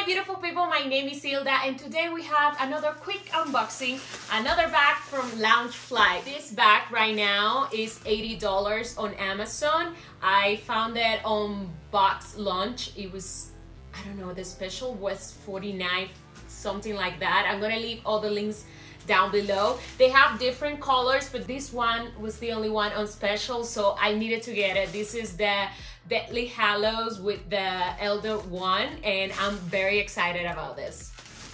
beautiful people, my name is Hilda and today we have another quick unboxing, another bag from Loungefly. This bag right now is $80 on Amazon. I found it on Box Lunch. It was, I don't know, the special was $49, something like that. I'm gonna leave all the links down below. They have different colors, but this one was the only one on special, so I needed to get it. This is the Deathly Hallows with the Elder One, and I'm very excited about this.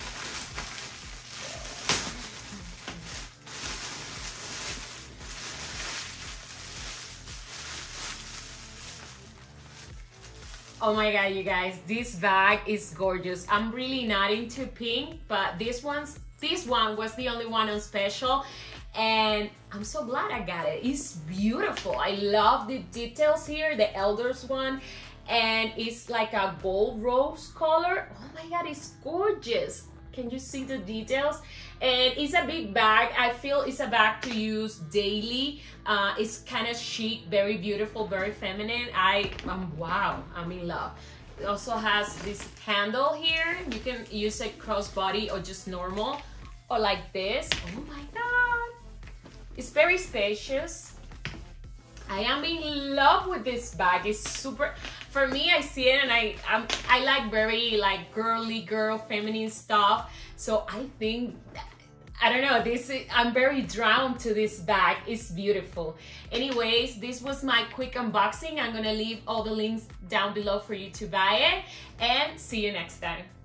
Oh my god, you guys, this bag is gorgeous. I'm really not into pink, but this one was the only one on special, and I'm so glad I got it. It's beautiful. I love the details here, the Elders one, and it's like a gold rose color. Oh my god, it's gorgeous. Can you see the details? And it's a big bag. I feel it's a bag to use daily. It's kind of chic, very beautiful, very feminine. Wow, I'm in love. It also has this handle here. You can use it crossbody or just normal, or like this. Oh my god, it's very spacious. I am in love with this bag. It's super, for me, I see it and I like very like girly girl feminine stuff, so I think, I don't know, I'm very drawn to this bag. It's beautiful. Anyways, this was my quick unboxing. I'm gonna leave all the links down below for you to buy it, and see you next time.